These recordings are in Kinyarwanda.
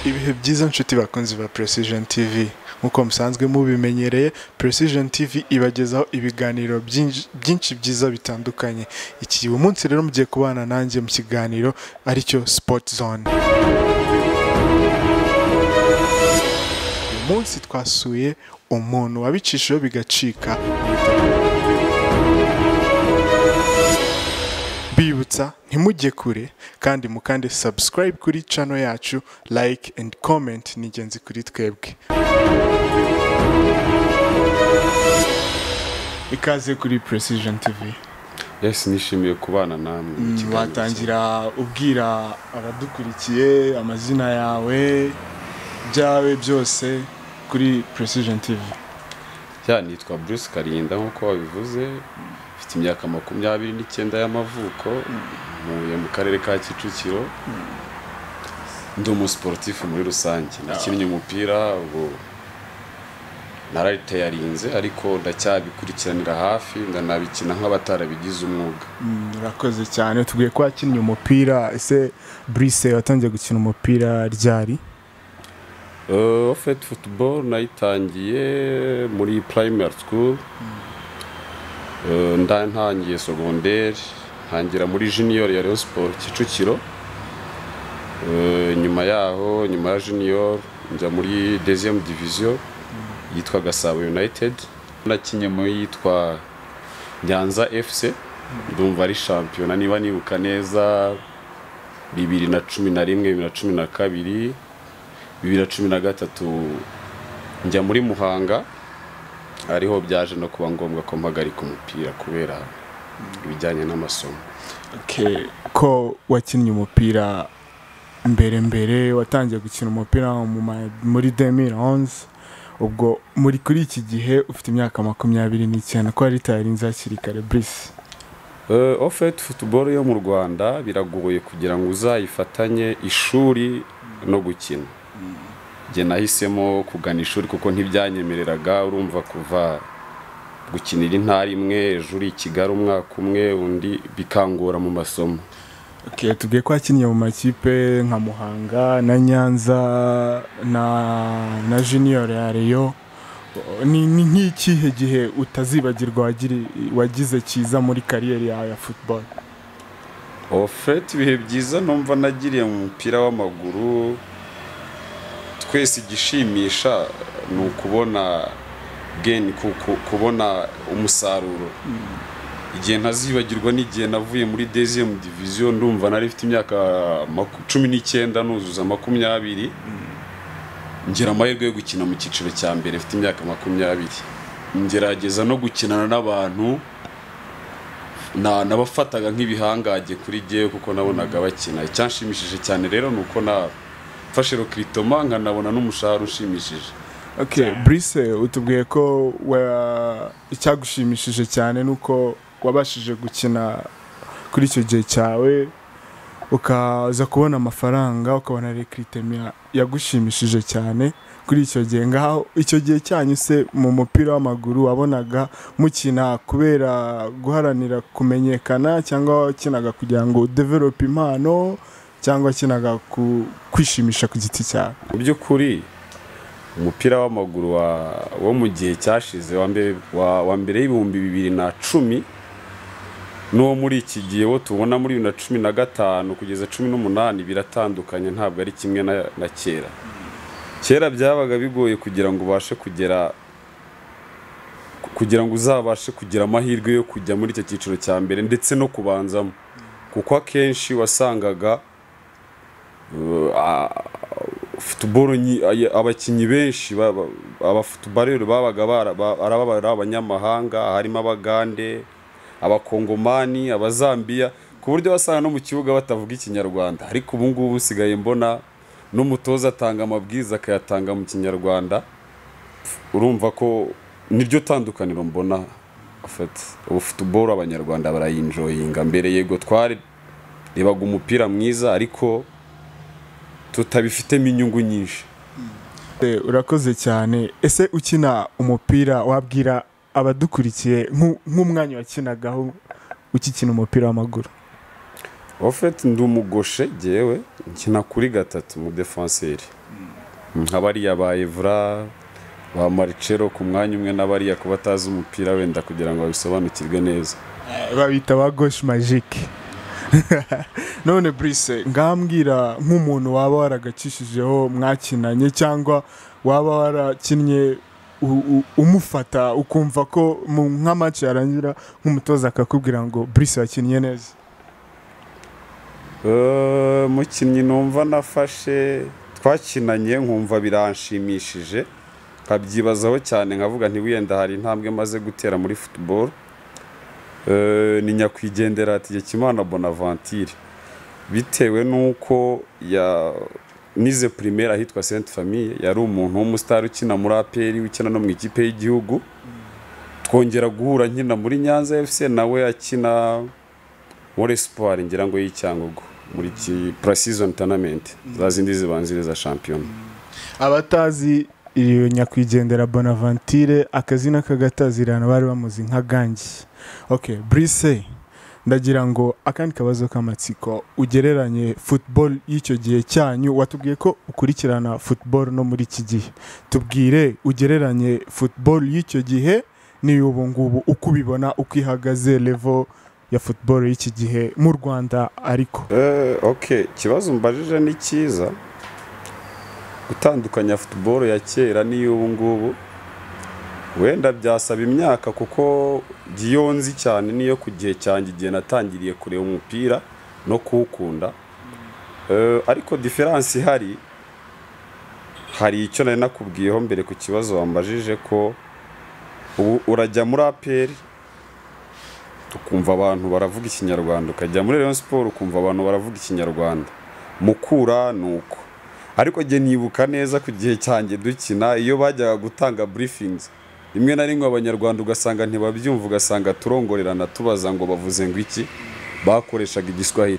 Ibihe byiza nshuti bakunzi ba Precision TV, nkuko musanzwe mubimenyereye, Precision TV ibagezaho ibiganiro byinshi byiza bitandukanye. Iki munsi rero mugiye kubana nanjye mu kiganiro aricyo Sport Zone. Uyu munsi twasuye umuntu wabicishijeho bigacika. Bibutsa ntimujye kure kandi mukande subscribe kuri channel yacu, like and comment ni ingenzi kuri twebwe. Ikaze kuri Precision TV. Yes, nishimiye kubana namwe. Watangira ubwira abadukurikiye amazina yawe byawe byose kuri Precision TV. Nitwa Bruce Karinda nkuko wabivuze. Mfite imyaka 29 y'amavuko, muye mu karere ka Kicukiro. Ndi umusportif muri rusange. Nakinnye umupira ubu nararitayarinze ariko ndacyabikurikiranira hafi, ndanabikina nk'abatarabigize umwuga. Urakoze cyane. Tugiye ko wakinnye umupira. Ese Brice watangiye gukina umupira ryari? Football nayitangiye muri primary school. Ntangiye secondaire, ntangira muri junior ya Rayon Sport Kicukiro. Nyuma ya junior njya muri deuxième division yitwa Gasabo United. Nakinye mu yitwa Nyanza FC, ndumva ari champion niba nibuka neza 2011, 2012, 2013 njya muri Muhanga. Ariho byaje no kuba ngombwa ko mpagarika umupira kubera ibijyanye n'amasomo. Okay, ko wakinnye umupira mbere watangiye gukina umupira muri 2011, ubwo muri kuri iki gihe ufite imyaka 29 ko ari tayarinze hakiri kare Brice. Football yo mu Rwanda biragoye kugira ngo uzayifatanye ishuri no gukina. Nge nahisemo kugana ishuri kuko ntibyanyemereraga, urumva kuva gukinira intara imwe ejuri Kigali umwaka umwe undi bikangora mu masomo. Okay, tugiye ko wakinnye mu makipe nka Muhanga na Nyanza na junior ya Rayon. Ni nk'ikihe gihe utazibagirwa wagize cyiza muri kariyeri yawe ya football? Ibihe byiza numva nagiriye mu mupira w'amaguru, twese igishimisha ni ukubona kubona umusaruro. Igihe ntazibagirwa n'igihe navuye muri deuxième division, ndumva nari mfite imyaka 19 nuzuza 20, ngira amahirwe yo gukina mu cyiciro cya mbere mfite imyaka 20. Ngerageza no gukinana n'abantu nabafataga nk'ibihangage kuri giye kuko nabonaga bakina. Icyanshimishije cyane rero nuko fashe rokritoma nkanabona n'umushahara ushimishije. Okay, Brice, utubwiye ko icyagushimishije cyane nuko wabashije gukina kuri icyo gihe cyawe, ukaza kubona amafaranga, ukabona recruitment yagushimishije cyane kuri icyo gihe. Ngaho icyo gihe cyanyu se mu mupira w'amaguru wabonaga mukina kubera guharanira kumenyekana cyangwa wakinaga kugira ngo develop impano cyangwa kinaga kwishimisha ku giti cyawe? Mu by'ukuri umupira w'amaguru wo mu gihe cyashize wa mbere y'ibihumbi 2010 no muri iki gihe wo tubona muri 2015 kugeza 18 biratandukanye, ntabwo ari kimwe na kera. Kera byabaga bigoye kugira ngo uzabashe kugira amahirwe yo kujya muri icyo cyiciro cya mbere ndetse no kubanzamo, kuko akenshi wasangaga football abakinyi benshi abafootballeur babaga arababara abanyamahanga, harimo abagande, abakongomani, abazambia, ku buryo wasanga no mu kibuga batavuga ikinyarwanda. Ariko ubu ngubu usigaye mbona n'umutoza atanga amabwiriza akayatanga mu kinyarwanda. Urumva ko niryo tandukaniro mbona. Ubu football abanyarwanda barayinjoyinga. Mbere yego twari rebaga umupira mwiza ariko tutabifitemo inyungu nyinshi. Urakoze cyane. Ese ukina umupira wabwira abadukurikiye nk'umwanya wakinagaho ukikina umupira w'amaguru? ofet ndi umugoshe jyewe nkina kuri gatatu mu defenseur nk'abariya ba Evra ba Marcelo ku mwanya umwe n'abariya kuba batazi umupira wenda kugira ngo babisobanukirwe neza babita ba gauche magique. None Brice ngambwira nk'umuntu waba waragacishijeho mwakinanye cyangwa waba warakinnye umufata ukumva ko nka match yarangira nk'umutoza akakubwira ngo Brice wakinnye neza. Mukinnyi numva nafashe twakinanye nkumva biranshimishije nkabyibazaho cyane nkavuga nti wiyenda hari intambwe maze gutera muri football. Ni nyakwigendera Hategekimana Bonaventure bitewe nuko nize primaire ahitwa Sainte Famille, yari umuntu w'umustar ukina muri APR ukina no mu ikipe y'igihugu, twongera guhura nkina muri Nyanza FC nawe akina muri Espoir ngira ngo y'Icyangugu muri pre-season tournament zazindi zibanziriza champion. Abatazi iyo nyakwigendera Bonaventure akazina kagatazirana bari bamuzi nka Gangi. Okay, Brice ndagira ngo akandi kabazo k'amatsiko ugereranye football y'icyo gihe cyanyu, watubwiye ko ukurikirana football no muri iki gihe, tubwire ugereranye football y'icyo gihe ni ubu ngubu uko ubibona uko ihagaze level ya football y'iki gihe mu Rwanda. Ariko okay, kibazo mbajije ni cyiza gutandukanya football ya kera n'iy'ubu ngubu, wenda byasaba imyaka kuko giyonzi cyane niyo ku gihe cyanjye igihe natangiriye kureba umupira no kuwukunda. Ariko difference hari icyo nari nakubwiyeho mbere ku kibazo wambajije ko urajya muri APR ukumva abantu baravuga ikinyarwanda, ukajya muri Rayon Sport ukumva abantu baravuga ikinyarwanda, Mukura nuko. Ariko jye nibuka neza ku gihe cyanjye dukina iyo bajyaga gutanga briefings rimwe na rimwe abanyarwanda ugasanga ntibabyumva, ugasanga turongorerana tubaza ngo bavuze ngo iki, bakoreshaga igiswahili.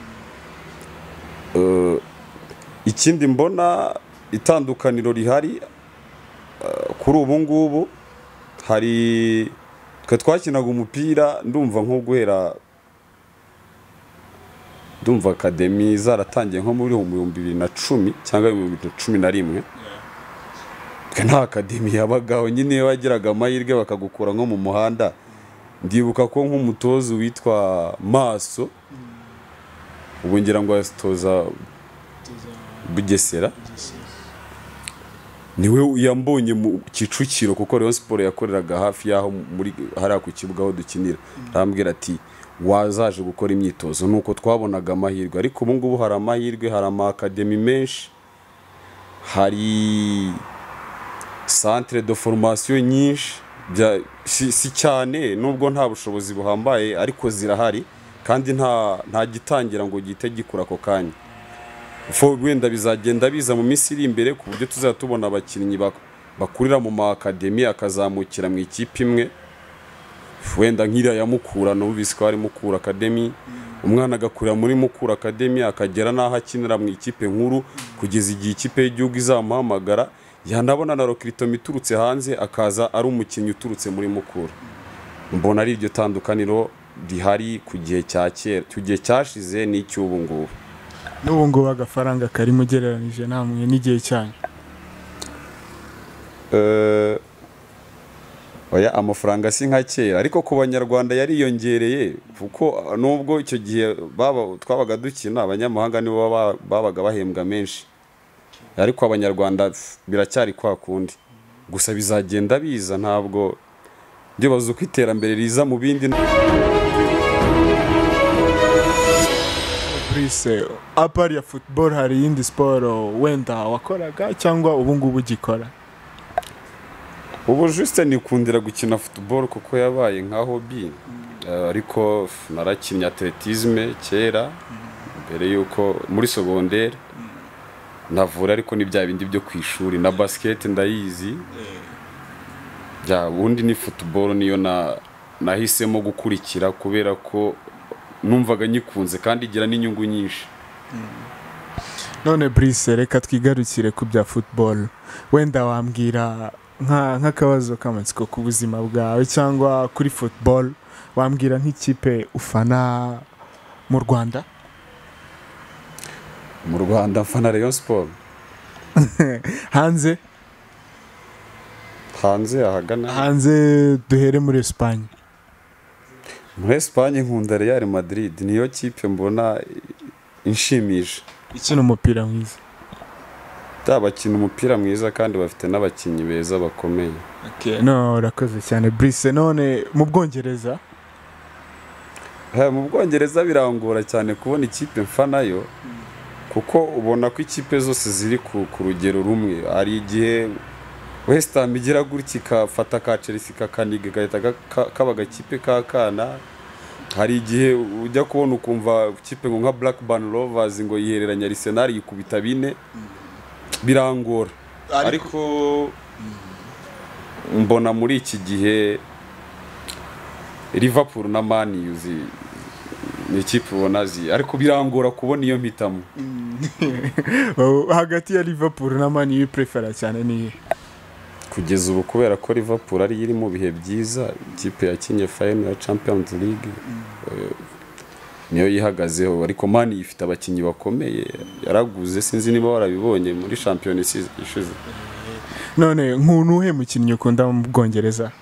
Ikindi mbona itandukaniro rihari kuri ubu ngubu, hari twe twakinaga umupira ndumva nko guhera ndumva academy zaratangiye nko muri 2010 cyangwa 2011. Twe nta academy yabagaho, nyine wagiraga amahirwe bakagukura nko mu muhanda. Ndibuka ko nk'umutozo witwa Maso ubu ngira ngo asitoza Bugesera, niwe yambonye mu Kicukiro kuko Rayon Sport yakoreraga hafi yaho muri hari ku kibuga aho dukinira. Arambwira ati wazaje gukora imyitozo, nuko twabonaga amahirwe. Ariko ubu ngubu hari amahirwe, hari ama academy menshi, hari centre de formation nyinshi, si cyane nubwo nta bushobozi buhambaye ariko zirahari kandi nta gitangira ngo gite gikura ko kanya. Wenda bizagenda biza mu minsi iri imbere ku buryo tuzatubona abakinnyi bakurira mu ma academy akazamukira mu ikipe imwe. Wenda nk'ira ya Mukura numvise ko ari Mukura Academy, umwana agakurira muri Mukura Academy akagera naho akinira mu ikipe nkuru kugeza igihe ikipe y'igihugu izamuhamagara, yanabona na recruitment iturutse hanze akaza ari umukinnyi uturutse muri Mukura. Mbona ari iryo tandukaniro rihari ku gihe cya kera, ku gihe cyashize n'icy'ubu ngubu. N'ubu ngubu agafaranga kari mugereranije namwe n'igihe cyanyu. Oya, amafaranga si nka kera, ariko ku banyarwanda yariyongereye kuko nubwo icyo gihe twabaga dukina abanyamahanga nibo babaga bahembwa menshi, ariko abanyarwanda biracyari kwa kundi. Gusa bizagenda biza, ntabwo ndibaza uko iterambere riza mu bindi. Brice, apart ya football hari indi sport wenda wakoraga cyangwa ubu ngubu ugikora? Ubu juste nikundira gukina football kuko yabaye nka hobby. Ariko narakinnye atletisme kera mbere yuko muri secondaire navura, ariko ni bya bindi byo kwishuri, na basket ndayizi. Ubundi ni football niyo nahisemo gukurikira kubera ko numvaga nyikunze kandi igira n'inyungu nyinshi. None Brice, reka twigarukire ku bya football. Wenda wambwira nk'akabazo k'amatsiko ku buzima bwawe cyangwa kuri football, wambwira nk'ikipe ufana mu Rwanda? mu Rwanda mfana Rayon Sport. hanze Hanze ahagana hanze duhere muri Espagne. muri Espagne nkunda Real Madrid, niyo kipe mbona inshimisha. Ikina umupira mwiza. Bakina umupira mwiza kandi bafite n'abakinnyi beza bakomeye. Okay, no urakoze cyane Brice. None mu Bwongereza? Mu Bwongereza birangora cyane kubona ikipe mfanayo, kuko ubona ko ikipe zose ziri ku rugero rumwe. Hari igihe West Ham igira gutya ikafata ka Chelsea kakaniga gahita kaba gakipe kakana. Hari igihe ujya kubona ukumva ikipe nka Blackburn Rovers ngo yihereranya Arsenal yikubita 4. Birangora, ariko mbona muri iki gihe Liverpool na Man U ni ikipe ubona ariko birangora kubona iyo mpitamo. Hagati ya Liverpool na Man U prefera cyane ni kugeza ubu, kubera ko Liverpool ari iri mu bihe byiza, ikipe yakinye final ya Champions League niyo yihagazeho, ariko Man U ifite abakinnyi bakomeye, yaraguze, sinzi niba warabibonye muri Champions ishize. None nk'unuhe mukinnyi ukunda mu Bwongereza?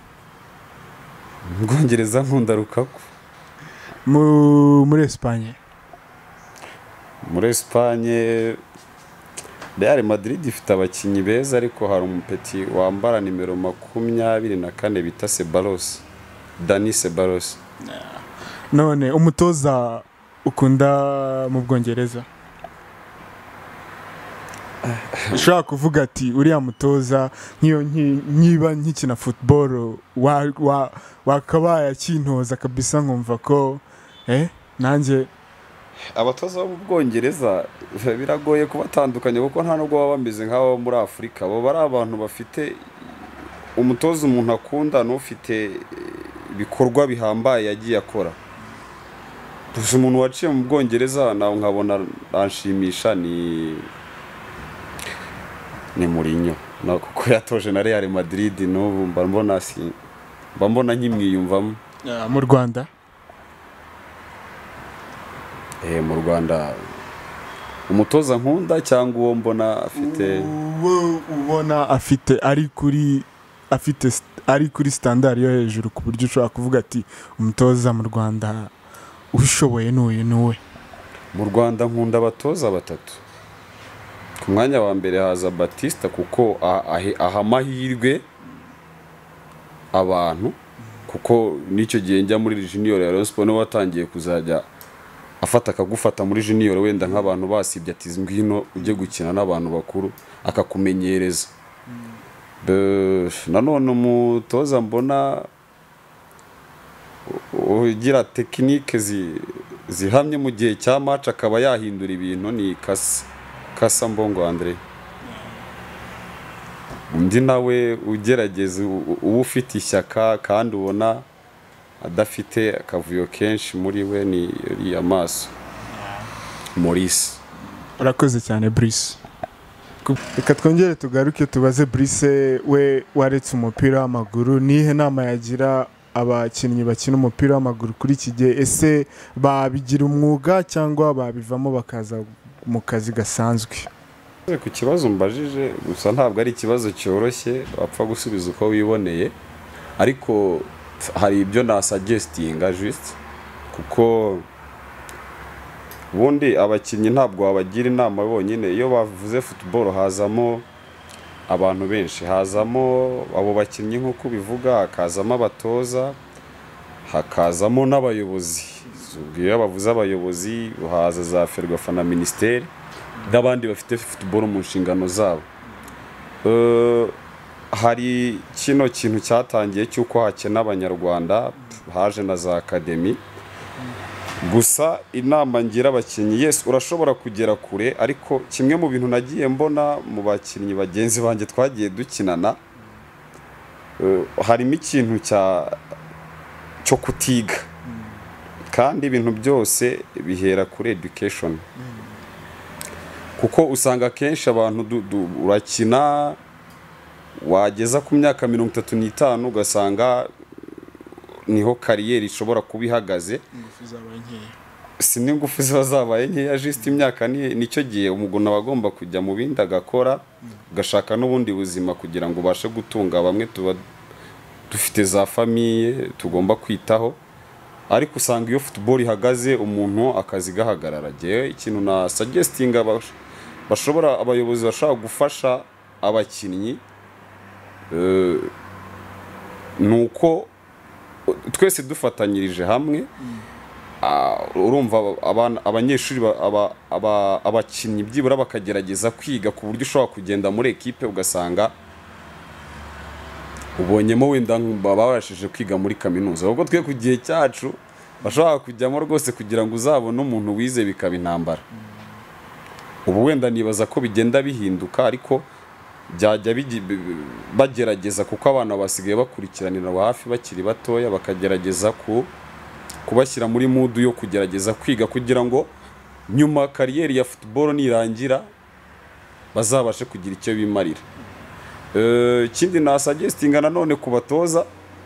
Mu Bwongereza nkunda Lukaku. Muri Espagne? Muri Espagne Real Madrid ifite abakinnyi beza, ariko hari umupeti wambara nimero 24 bita Ceballos, Dani Ceballos. None umutoza ukunda mu Bwongereza? Ushaka kuvuga ati uriya mutoza nk'iyo nkiba nkikina football wakabaye akintoza kabisa nkumva ko nanjye. Abatoza bo mu Bwongereza biragoye kubatandukanya, kuko nta nubwo baba bameze nk'abo muri Afurika. Bo bari abantu bafite umutoza umuntu akunda n'ufite ibikorwa bihambaye yagiye akora. Gusa umuntu waciye mu Bwongereza nawe nkabona anshimisha ni Mourinho, kuko yatoje na Real Madrid, n'ubu mbona nkimwiyumvamo. Mu Rwanda? Mu Rwanda umutoza nkunda cyangwa uwo mbona afite ubona afite ari kuri standard yo hejuru, ku buryo ushobora kuvuga ati umutoza mu Rwanda ushoboye n'uwe? Mu Rwanda nkunda abatoza batatu. Ku mwanya wa mbere haza Batista, kuko aha amahirwe abantu, kuko n'icyo gihe njya muri junior ya Rayon Sport no watangiye kuzajya afata akagufata muri junior, wenda nk'abantu basibye ati ngwino ujye gukina n'abantu bakuru, akakumenyereza. Nanone umutoza mbona ugira tekinike zihamye mu gihe cya match akaba yahindura ibintu ni Kasa Mbongo Andre. Undi nawe ugerageza, uba ufite ishyaka kandi ubona adafite akavuyo kenshi muri we ni Amaso Maurice. Urakoze cyane Brice. Reka twongere tugaruke tubaze Brice, we waretse umupira w'amaguru, nihe nama yagira abakinnyi bakina umupira w'amaguru kuri iki gihe? Ese babigira umwuga cyangwa babivamo bakaza mu kazi gasanzwe? Ku kibazo mbajije, gusa ntabwo ari ikibazo cyoroshye wapfa gusubiza uko wiboneye, ariko hari ibyo na suggestinga just, kuko ubundi abakinnyi ntabwo wabagira inama bonyine. Iyo bavuze football hazamo abantu benshi, hazamo abo bakinnyi nk'uko bivuga, hakazamo abatoza, hakazamo n'abayobozi. Iyo bavuze abayobozi haza za Ferwafa na Ministeri n'abandi bafite football mu nshingano zabo. Hari kino kintu cyatangiye cy'uko hakena Abanyarwanda, haje na za academy. Gusa inama ngira abakinnyi, yes urashobora kugera kure, ariko kimwe mu bintu nagiye mbona mu bakinnyi bagenzi banjye twagiye dukinana, harimo ikintu cyo kutiga, kandi ibintu byose bihera kuri education. Kuko usanga kenshi abantu urakina wageza ku myaka 35 ugasanga niho kariyeri ishobora kuba ihagaze. si n'ingufu ziba zabaye nkeya just imyaka nicyo gihe umuntu aba agomba kujya mu bindi agakora ugashaka n'ubundi buzima kugira ngo ubashe gutunga bamwe tuba dufite za famiye tugomba kwitaho ariko usanga iyo football ihagaze umuntu akazi gahagarara gihe ikintu na suggesting abayobozi bashaka gufasha abakinnyi nuko twese dufatanyirije hamwe urumva abanyeshuri abakinnyi byibura bakagerageza kwiga ku buryo ushobora kugenda muri ekipe ugasanga ubonyemo wenda babashije kwiga muri kaminuza ahubwo twe ku gihe cyacu bashobora kujyamo rwose kugira ngo uzabone umuntu wize bikaba intambara ubu wenda nibaza ko bigenda bihinduka ariko byajya bagerageza kuko abana basigaye bakurikiranira hafi bakiri batoya bakagerageza kubashyira muri mood yo kugerageza kwiga kugira ngo nyuma kariyeri ya football nirangira bazabashe kugira icyo bimarira ikindi na suggestinga nanone kubatoza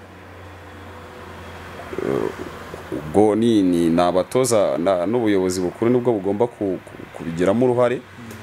ubwo ni abatoza n'ubuyobozi bukuru nibwo bugomba kubigiramo uruhare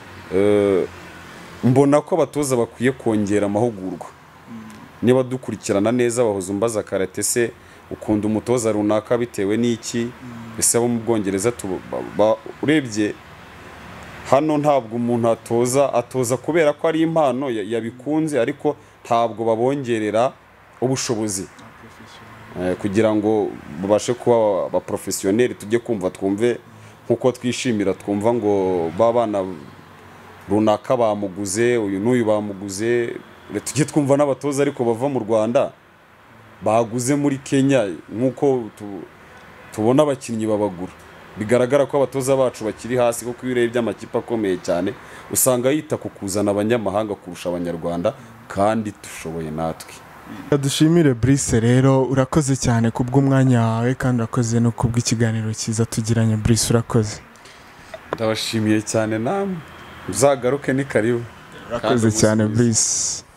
mbona ko abatoza bakwiye kongera amahugurwa niba dukurikirana neza bahoza umbaza karate se ukunda umutoza runaka bitewe n'iki ese abo mu Bwongereza urebye hano ntabwo umuntu atoza kubera ko ari impano yabikunze ariko ntabwo babongerera ubushobozi kugira ngo babashe kuba abaprofessioneri tujye kumva twumve nkuko twishimira twumva ngo babana runaka bamuguze uyu n'uyu bamuguze tujye twumva n'abatoza ariko bava mu Rwanda baguze muri Kenya nkuko tubona abakinnyi babagura bigaragara ko abatoza bacu bakiri hasi kuko iyo urebye amakipe akomeye cyane usanga yita ku kuzana abanyamahanga kurusha abanyarwanda kandi dushoboye natwe dushimire Brice rero urakoze cyane kubw'umwanya wawe kandi urakoze no kubw'ikiganiro cyiza tugiranye Brice urakoze ndabashimiye cyane namwe uzagaruke ni karibu urakoze cyane Brice